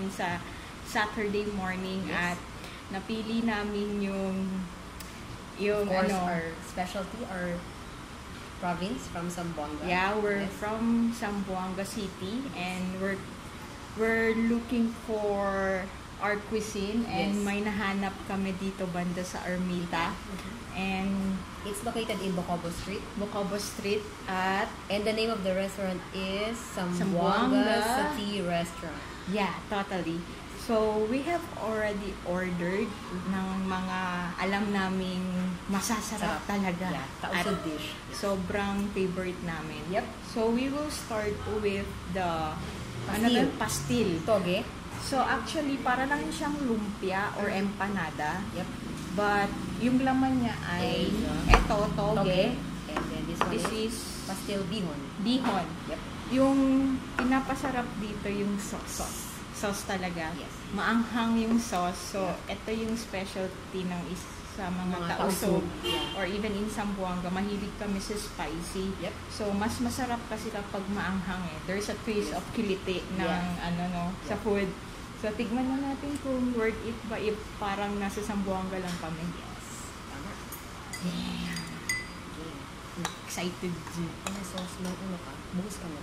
namin sa Saturday morning at napili namin yung of course, our specialty, our province from Zamboanga. Yeah, we're from Zamboanga City and we're looking for our cuisine and may nahanap kami dito banda sa Ermita. And it's located in Bocobo Street. Bocobo Street and the name of the restaurant is Zamboanga City Restaurant. Yeah, totally. So, we have already ordered ng mga alam naming masasarap talaga. Yeah, tausod dish. Sobrang favorite namin. Yep. So, we will start with the pastil. Toge. So, actually, para lang siyang lumpia or empanada. Yep. But, yung laman niya ay toge. And then this is pastil bihon. Bihon. Yep. Yung pinapasarap dito yung sauce. Sauce talaga. Yes. Maanghang yung sauce. So, ito yung specialty ng isa mga tausog. Or even in Zamboanga, mahilig kami sa spicy. Yep. So, mas masarap kasi kapag maanghang eh. There's a twist of kiliti ng sa food. So, tignan na natin kung worth it ba if parang nasa Zamboanga lang kami. Yes. Tama. Yeah. Excited. Ano sauce ng ka? Buhos ka mo.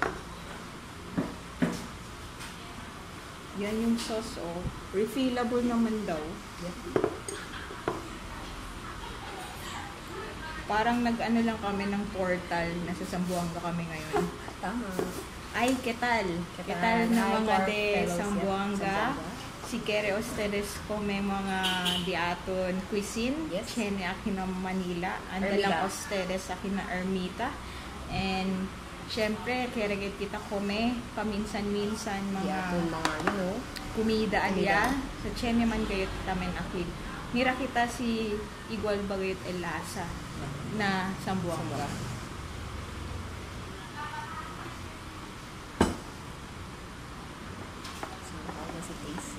Yan yung sauce, refillable naman daw. Yep. Parang nag-ano lang kami ng portal, nasa Zamboanga kami ngayon. Tama. Ay, ketal na mga de Zamboanga. Si Kere ustedes come mga diaton cuisine. Yes. Chene akin na Manila. Anda lang ustedes akin na Ermita. And syempre, kaya kita kome, paminsan-minsan mga kumida alya. So, chene man kayo tamen akwid. Mira kita si igual bagayot elasa na Zamboanga. So, how does it taste?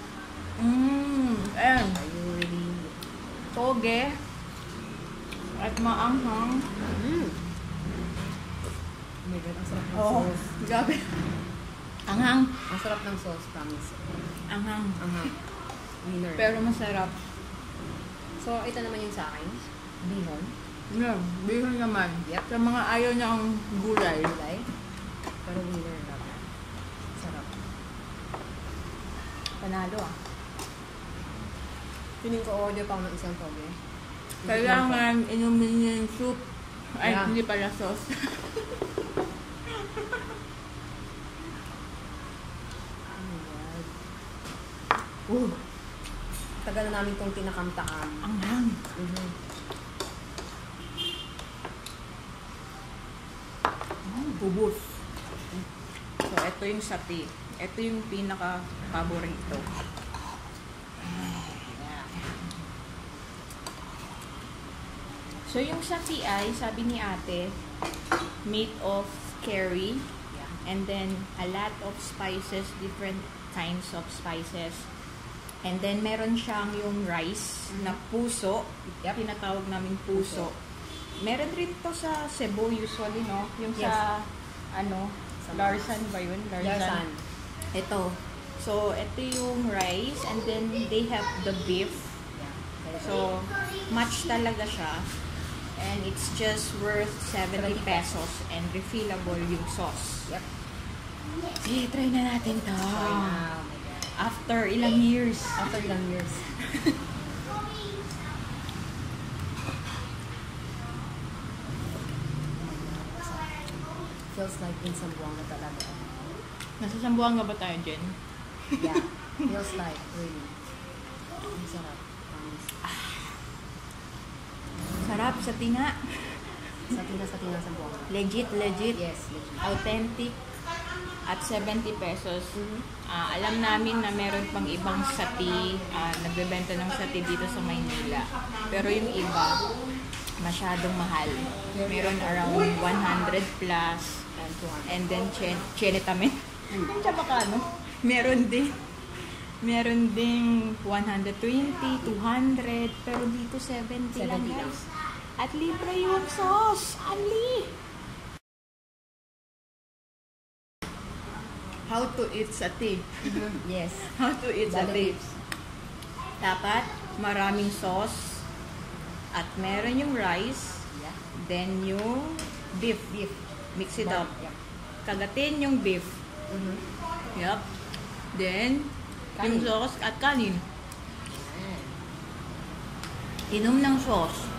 Are you really toge at maanghang. Oh my God, ang sarap ng sauce. Grabe. Anghang. Ang sarap ng sauce, promise. Anghang. Winner. Pero masarap. So, ito naman yung sa akin. Bihon. Yeah, bihon naman. Yep. Sa mga ayaw niyang gulay. Pero winner na. Sarap. Panalo Piling ko order pa ako ng isang toge. Kailangan inumin niya yung soup. Ay, hindi pala sauce. Tagal na namin itong tinakamtaan. Anghang. Bubos. So, ito yung sapi. Ito yung pinaka-paborito. So, yung sapi ay, sabi ni ate, made of curry. And then, a lot of spices, different kinds of spices. And then, meron siyang yung rice na puso. Tinatawag namin puso. Meron rin to sa Cebu usually, no? Yung sa, Larsan ba yun? Larsan. Ito. So, ito yung rice. And then, they have the beef. So, match talaga siya. And it's just worth 70 pesos. And refillable yung sauce. Yep. Sige, try na natin to. Try na. After ilang years. Feels like in Zamboanga talaga. Nasa Zamboanga ba tayo, Jen? Yeah. Feels like, really. Ang sarap. Sarap sa tinga. Sa tinga Zamboanga. Legit. Yes, legit. Authentic. At 70 pesos. Alam namin na meron pang ibang sati. Nagbebenta ng sati dito sa Maynila. Pero yung iba, masyadong mahal. Meron around 100 plus. And then, chenetamen. Meron ding 120, 200. Pero dito 70 lang, guys. At libre yung sauce. Ali! how to eat satay. Yes. How to eat Lalo satay. lips. Dapat maraming sauce at meron yung rice, Yeah. then yung beef. Beef. Mix it up. Yeah. Kagatin yung beef. Mm-hmm. Yup. Then, Kanin. yung sauce at kanin. Inom ng sauce.